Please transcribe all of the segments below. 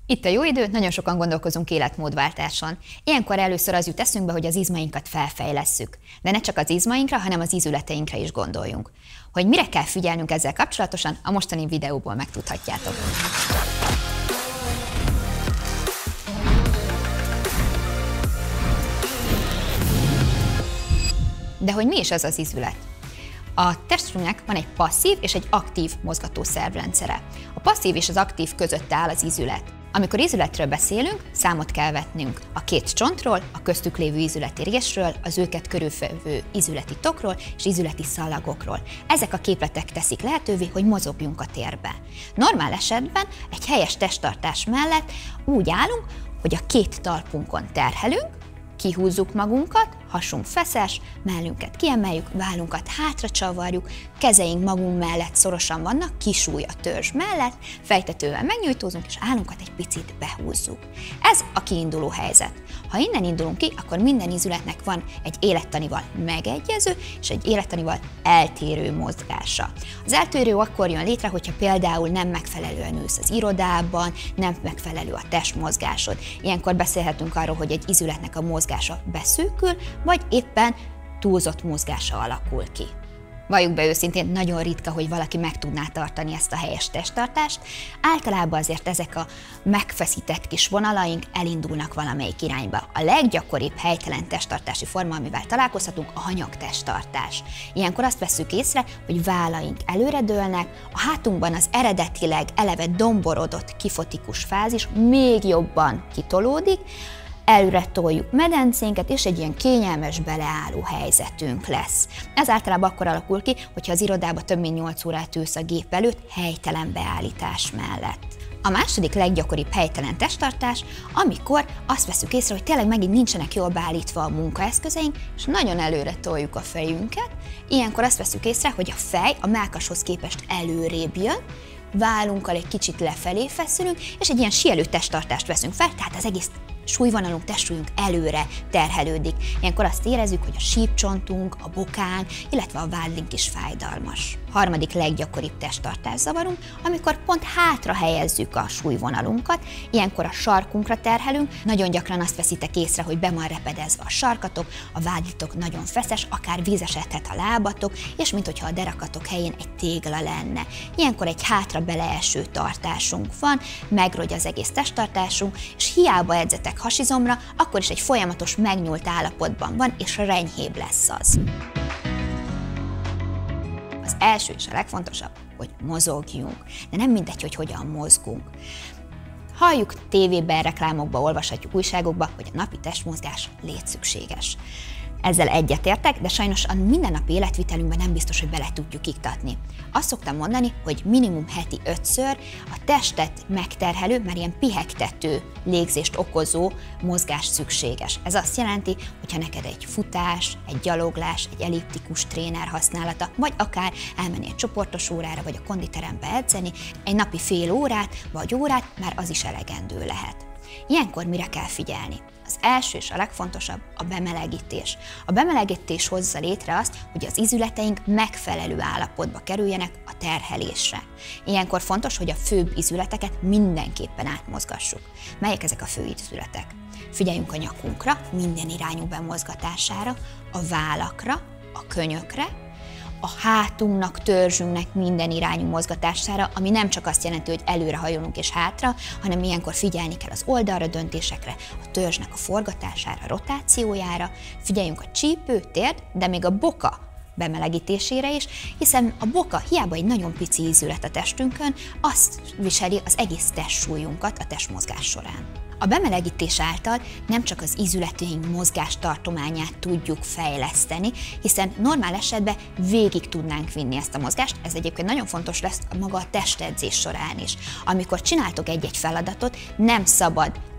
Itt a jó idő, nagyon sokan gondolkozunk életmódváltáson. Ilyenkor először az jut eszünkbe, hogy az izmainkat felfejlesszük. De ne csak az izmainkra, hanem az ízületeinkre is gondoljunk. Hogy mire kell figyelnünk ezzel kapcsolatosan, a mostani videóból megtudhatjátok. De hogy mi is ez az ízület? A testünknek van egy passzív és egy aktív mozgatószervrendszere. A passzív és az aktív között áll az ízület. Amikor ízületről beszélünk, számot kell vetnünk a két csontról, a köztük lévő ízületi résről, az őket körülvevő ízületi tokról és ízületi szalagokról. Ezek a képletek teszik lehetővé, hogy mozogjunk a térbe. Normál esetben egy helyes testtartás mellett úgy állunk, hogy a két talpunkon terhelünk, kihúzzuk magunkat, hasunk feszes, mellünket kiemeljük, vállunkat hátra csavarjuk, kezeink magunk mellett szorosan vannak, kisúly a törzs mellett, fejtetővel megnyújtózunk, és állunkat egy picit behúzzuk. Ez a kiinduló helyzet. Ha innen indulunk ki, akkor minden ízületnek van egy élettanival megegyező és egy élettanival eltérő mozgása. Az eltérő akkor jön létre, hogyha például nem megfelelően ülsz az irodában, nem megfelelő a testmozgásod. Ilyenkor beszélhetünk arról, hogy egy ízületnek a mozgása beszűkül, vagy éppen túlzott mozgása alakul ki. Valljuk be őszintén, nagyon ritka, hogy valaki meg tudná tartani ezt a helyes testtartást. Általában azért ezek a megfeszített kis vonalaink elindulnak valamelyik irányba. A leggyakoribb helytelen testtartási forma, amivel találkozhatunk, a hanyagtesttartás. Ilyenkor azt vesszük észre, hogy vállaink előredőlnek, a hátunkban az eredetileg eleve domborodott kifotikus fázis még jobban kitolódik, előre toljuk medencénket, és egy ilyen kényelmes beleálló helyzetünk lesz. Ez általában akkor alakul ki, hogyha az irodába több mint 8 órát ülsz a gép előtt helytelen beállítás mellett. A második leggyakoribb helytelen testtartás, amikor azt veszük észre, hogy tényleg megint nincsenek jól beállítva a munkaeszközeink, és nagyon előre toljuk a fejünket. Ilyenkor azt veszük észre, hogy a fej a mellkashoz képest előrébb jön, vállunkkal egy kicsit lefelé feszülünk, és egy ilyen sielő testtartást veszünk fel, tehát az egész súlyvonalunk, testsúlyunk előre terhelődik. Ilyenkor azt érezzük, hogy a sípcsontunk, a bokán, illetve a vádlink is fájdalmas. Harmadik leggyakoribb testtartászavarunk, amikor pont hátra helyezzük a súlyvonalunkat, ilyenkor a sarkunkra terhelünk, nagyon gyakran azt veszitek észre, hogy be van repedezve a sarkatok, a vádlitok nagyon feszes, akár vízesedhet a lábatok, és minthogyha a derakatok helyén egy tégla lenne. Ilyenkor egy hátra beleeső tartásunk van, megrogy az egész testtartásunk, és hiába edzetek hasizomra, akkor is egy folyamatos megnyúlt állapotban van, és renyhébb lesz az. Az első és a legfontosabb, hogy mozogjunk, de nem mindegy, hogy hogyan mozgunk. Halljuk tévében, reklámokban, olvashatjuk újságokban, hogy a napi testmozgás létszükséges. Ezzel egyetértek, de sajnos a mindennapi életvitelünkben nem biztos, hogy bele tudjuk iktatni. Azt szoktam mondani, hogy minimum heti 5-ször a testet megterhelő, már ilyen pihegtető légzést okozó mozgás szükséges. Ez azt jelenti, hogyha neked egy futás, egy gyaloglás, egy elliptikus tréner használata, vagy akár elmenni egy csoportos órára, vagy a konditerembe edzeni, egy napi fél órát vagy órát, már az is elegendő lehet. Ilyenkor mire kell figyelni? Az első és a legfontosabb a bemelegítés. A bemelegítés hozza létre azt, hogy az ízületeink megfelelő állapotba kerüljenek a terhelésre. Ilyenkor fontos, hogy a főbb ízületeket mindenképpen átmozgassuk. Melyek ezek a fő ízületek? Figyeljünk a nyakunkra, minden irányú bemozgatására, a vállakra, a könyökre, a hátunknak, törzsünknek minden irányú mozgatására, ami nem csak azt jelenti, hogy előre hajolunk és hátra, hanem ilyenkor figyelni kell az oldalra döntésekre, a törzsnek a forgatására, a rotációjára, figyeljünk a csípő, térd, de még a boka bemelegítésére is, hiszen a boka hiába egy nagyon pici ízület a testünkön, azt viseli az egész testsúlyunkat a testmozgás során. A bemelegítés által nem csak az ízületeink mozgástartományát tudjuk fejleszteni, hiszen normál esetben végig tudnánk vinni ezt a mozgást, ez egyébként nagyon fontos lesz maga a testedzés során is. Amikor csináltok egy-egy feladatot, nem szabad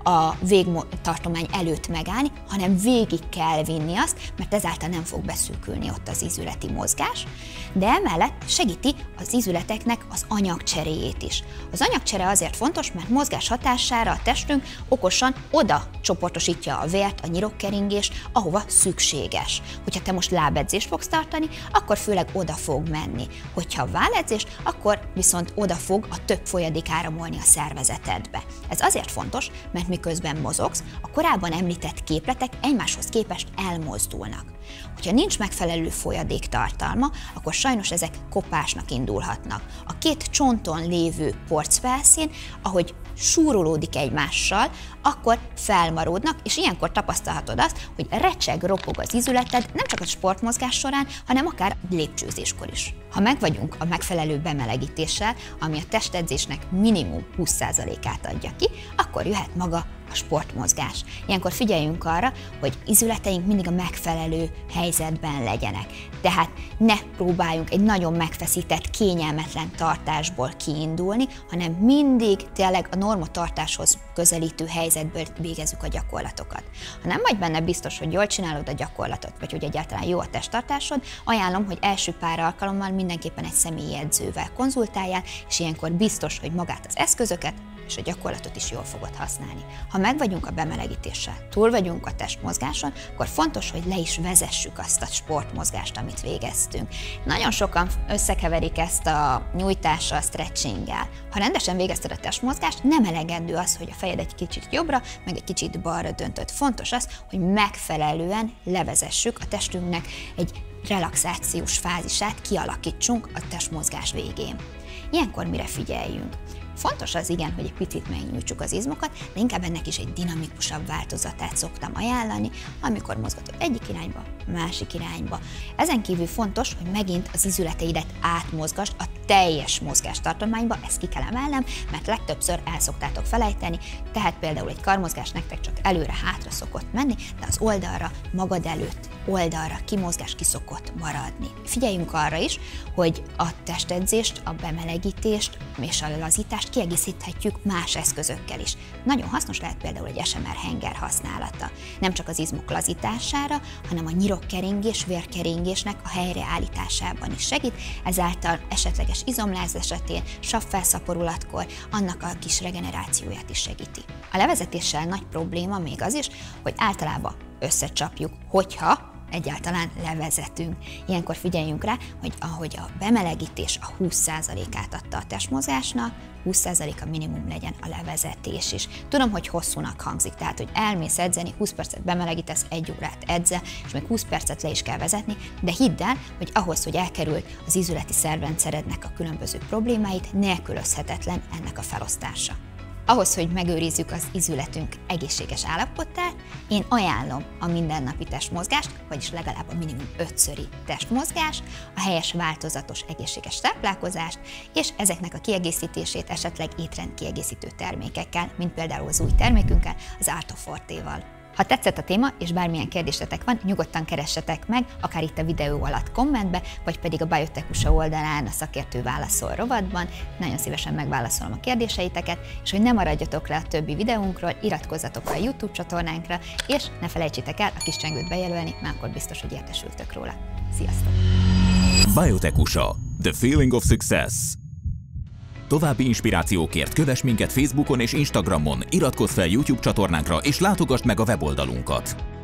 a végtartomány előtt megállni, hanem végig kell vinni azt, mert ezáltal nem fog beszűkülni ott az ízületi mozgás, de emellett segíti az ízületeknek az anyagcseréjét is. Az anyagcsere azért fontos, mert mozgás hatására a testünk okosan oda csoportosítja a vért, a nyirokkeringést, ahova szükséges. Hogyha te most lábedzést fogsz tartani, akkor főleg oda fog menni. Hogyha válledzés, akkor viszont oda fog a több folyadék áramolni a szervezetedbe. Ez azért fontos, mert miközben mozogsz, a korábban említett képletek egymáshoz képest elmozdulnak. Hogyha nincs megfelelő folyadék tartalma, akkor sajnos ezek kopásnak indulhatnak. A két csonton lévő porcfelszín, ahogy súrolódik egymással, akkor felmaródnak, és ilyenkor tapasztalhatod azt, hogy recseg, ropog az ízületed, nem csak a sportmozgás során, hanem akár lépcsőzéskor is. Ha megvagyunk a megfelelő bemelegítéssel, ami a testedzésnek minimum 20%-át adja ki, akkor jöhet maga a sportmozgás. Ilyenkor figyeljünk arra, hogy ízületeink mindig a megfelelő helyzetben legyenek. Tehát ne próbáljunk egy nagyon megfeszített, kényelmetlen tartásból kiindulni, hanem mindig tényleg a normatartáshoz közelítő helyzetből végezzük a gyakorlatokat. Ha nem vagy benne biztos, hogy jól csinálod a gyakorlatot, vagy hogy egyáltalán jó a testtartásod, ajánlom, hogy első pár alkalommal mindenképpen egy személyi edzővel konzultáljál, és ilyenkor biztos, hogy magát az eszközöket és a gyakorlatot is jól fogod használni. Ha meg vagyunk a bemelegítéssel, túl vagyunk a testmozgáson, akkor fontos, hogy le is vezessük azt a sportmozgást, amit végeztünk. Nagyon sokan összekeverik ezt a nyújtással, stretchinggel. Ha rendesen végezted a testmozgást, nem elegendő az, hogy a fejed egy kicsit jobbra, meg egy kicsit balra döntöd. Fontos az, hogy megfelelően levezessük a testünknek egy relaxációs fázisát, kialakítsunk a testmozgás végén. Ilyenkor mire figyeljünk? Fontos az igen, hogy egy picit megnyújtsuk az izmokat, de inkább ennek is egy dinamikusabb változatát szoktam ajánlani, amikor mozgatod egyik irányba, másik irányba. Ezen kívül fontos, hogy megint az izületeidet átmozgasd a teljes mozgástartományba, ezt ki kell emelnem, mert legtöbbször el szoktátok felejteni, tehát például egy karmozgás nektek csak előre-hátra szokott menni, de az oldalra, magad előtt, oldalra kimozgás ki szokott maradni. Figyeljünk arra is, hogy a testedzést, a bemelegítést és a lazítást kiegészíthetjük más eszközökkel is. Nagyon hasznos lehet például egy SMR henger használata. Nem csak az izmok lazítására, hanem a nyirokkeringés, vérkeringésnek a helyreállításában is segít, ezáltal esetleges izomláz esetén, savfelszaporulatkor annak a kis regenerációját is segíti. A levezetéssel nagy probléma még az is, hogy általában összecsapjuk, hogyha egyáltalán levezetünk. Ilyenkor figyeljünk rá, hogy ahogy a bemelegítés a 20%-át adta a testmozgásnak, 20%-a minimum legyen a levezetés is. Tudom, hogy hosszúnak hangzik, tehát hogy elmész edzeni, 20 percet bemelegítesz, 1 órát edzel, és még 20 percet le is kell vezetni, de hidd el, hogy ahhoz, hogy elkerüld az ízületi szervrendszerednek a különböző problémáit, nélkülözhetetlen ennek a felosztása. Ahhoz, hogy megőrizzük az ízületünk egészséges állapotát, én ajánlom a mindennapi testmozgást, vagyis legalább a minimum 5-szöri testmozgást, a helyes változatos egészséges táplálkozást, és ezeknek a kiegészítését esetleg étrendkiegészítő termékekkel, mint például az új termékünkkel, az Artofortéval. Ha tetszett a téma, és bármilyen kérdésetek van, nyugodtan keressetek meg, akár itt a videó alatt kommentbe, vagy pedig a Biotech-USA oldalán a szakértő válaszol rovatban. Nagyon szívesen megválaszolom a kérdéseiteket, és hogy ne maradjatok le a többi videónkról, iratkozzatok fel a YouTube csatornánkra, és ne felejtsétek el a kis csengőt bejelölni, mert akkor biztos, hogy értesültök róla. Sziasztok! Biotech-USA. The feeling of success. További inspirációkért kövess minket Facebookon és Instagramon, iratkozz fel YouTube csatornánkra és látogass meg a weboldalunkat.